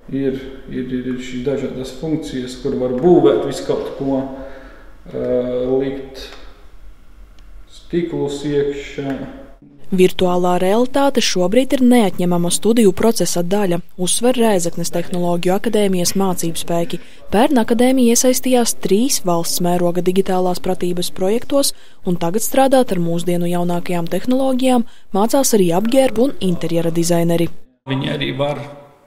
ir šīs dažādas funkcijas, kur var būvēt visu kaut ko, likt stiklus iekšā. Virtuālā realitāte šobrīd ir neatņemama studiju procesa daļa, uzsver Rēzeknes Tehnoloģiju akadēmijas mācību spēki. Pērn akadēmija iesaistījās 3 valsts mēroga digitālās pratības projektos un tagad strādāt ar mūsdienu jaunākajām tehnoloģijām mācās arī apģērbu un interjera dizaineri. Viņi arī var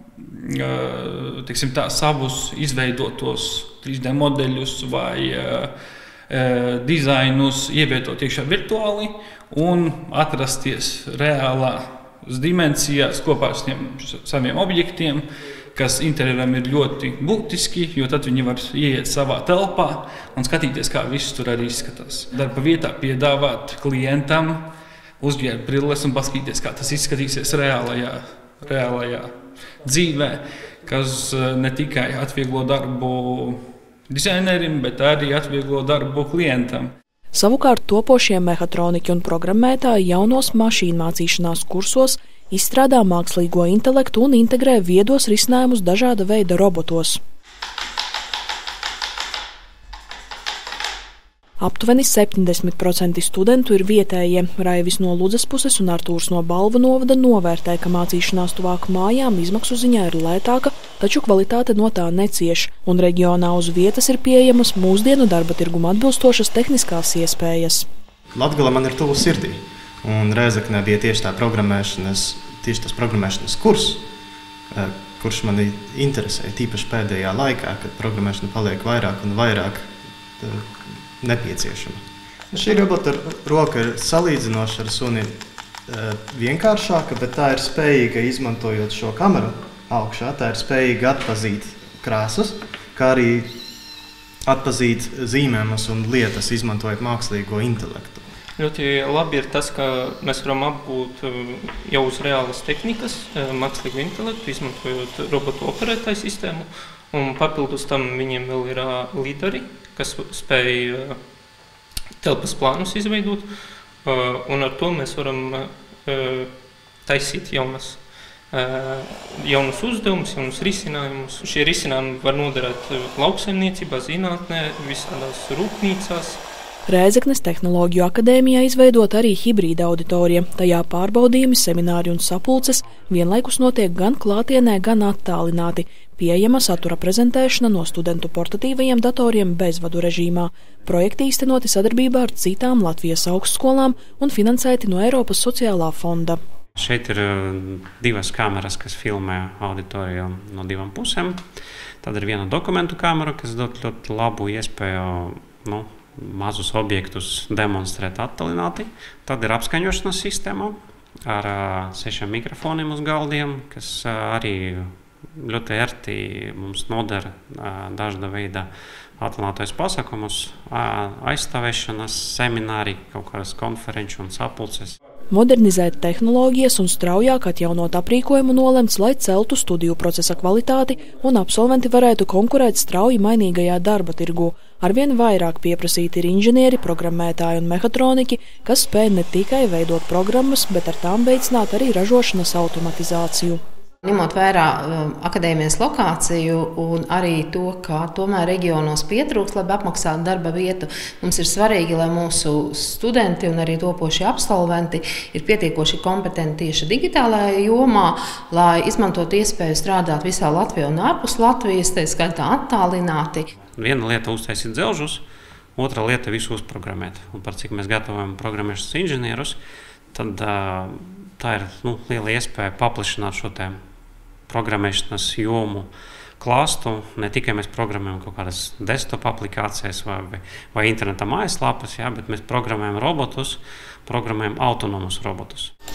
savus izveidotos 3D modeļus vai dizainus ievietot iekšā virtuāli un atrasties reālās dimensijās kopā ar saviem objektiem, kas interjeram ir ļoti būtiski, jo tad viņi var ieiet savā telpā un skatīties, kā viss tur arī izskatās. Darba vietā piedāvāt klientam uzģērbt brilles un paskatīties, kā tas izskatīsies reālajā dzīvē, kas ne tikai atvieglo darbu dizainerim, bet arī atvieglo darbu klientam. Savukārt topošie mehatroniķi un programmētāji jaunos mašīnu mācīšanās kursos izstrādā mākslīgo intelektu un integrē viedos risinājumus dažāda veida robotos. Aptuveni 70% studentu ir vietējie. Raivis no Ludzaspuses un Artūrs no Balvu novada novērtē, ka mācīšanās tuvāk mājām izmaksu ziņā ir lētāka, taču kvalitāte no tā necieš, un reģionā uz vietas ir pieejamas mūsdienu darba tirguma atbilstošas tehniskās iespējas. Latgale man ir tuvu sirdī, un Rēzeknē bija tieši tas programmēšanas kurs, kurš mani interesēja tīpaši pēdējā laikā, kad programmēšana paliek vairāk un vairāk nepieciešama. Šī robota roka ir salīdzinoši ar suni vienkāršāka, bet tā ir spējīga, izmantojot šo kameru augšā, tā ir spējīga atpazīt krāsas, kā arī atpazīt zīmējumus un lietas, izmantojot mākslīgo intelektu. Ļoti labi ir tas, ka mēs varam apgūt jau uz reālas tehnikas mākslīgo intelektu, izmantojot robotu operētāju sistēmu, un papildus tam viņiem vēl ir lidari, kas spēj telpas plānus izveidot, un ar to mēs varam taisīt jaunus uzdevumus, jaunus risinājumus. Šie risinājumi var noderēt lauksaimniecībā, zinātnē, visādās rūpnīcās. Rēzeknes Tehnoloģiju akadēmijā izveidot arī hibrīda auditorija. Tajā pārbaudījumi, semināri un sapulces vienlaikus notiek gan klātienē, gan attālināti. Pieejama satura prezentēšana no studentu portatīvajiem datoriem bezvadu režīmā. Projekti īstenoti sadarbībā ar citām Latvijas augstskolām un finansēti no Eiropas sociālā fonda. Šeit ir 2 kameras, kas filmē auditoriju no 2 pusēm. Tad ir viena dokumentu kamera, kas dod ļoti labu iespēju mazus objektus demonstrēt attālināti. Tad ir apskaņošanas sistēma ar 6 mikrofoniem uz galdiem, kas arī ļoti ērti mums nodara dažāda veida attālinātais pasākumus, aizstāvēšanas semināri, kaut kādas konferenču un sapulces. Modernizēt tehnoloģijas un straujāk atjaunot aprīkojumu nolemts, lai celtu studiju procesa kvalitāti un absolventi varētu konkurēt strauji mainīgajā darba tirgū. Arvien vairāk pieprasīti ir inženieri, programmētāji un mehatroniķi, kas spēj ne tikai veidot programmas, bet ar tām veicināt arī ražošanas automatizāciju. Ņemot vērā akadēmijas lokāciju un arī to, ka tomēr reģionos pietrūkst labi apmaksātu darba vietu, mums ir svarīgi, lai mūsu studenti un arī topošie absolventi ir pietiekoši kompetenti tieši digitālajā jomā, lai izmantot iespēju strādāt visā Latvijā un ārpus Latvijas, tā skaitā attālināti. Viena lieta uztaisīt dzelžus, otra lieta visu uzprogrammēt. Un par cik mēs gatavojam programmēšanas inženierus, tad tā ir liela iespēja paplašināt šo programmēšanas jomu klāstu. Ne tikai mēs programmējam kaut kādas desktop aplikācijas vai interneta mājaslapas, bet mēs programmējam robotus, programmējam autonomus robotus.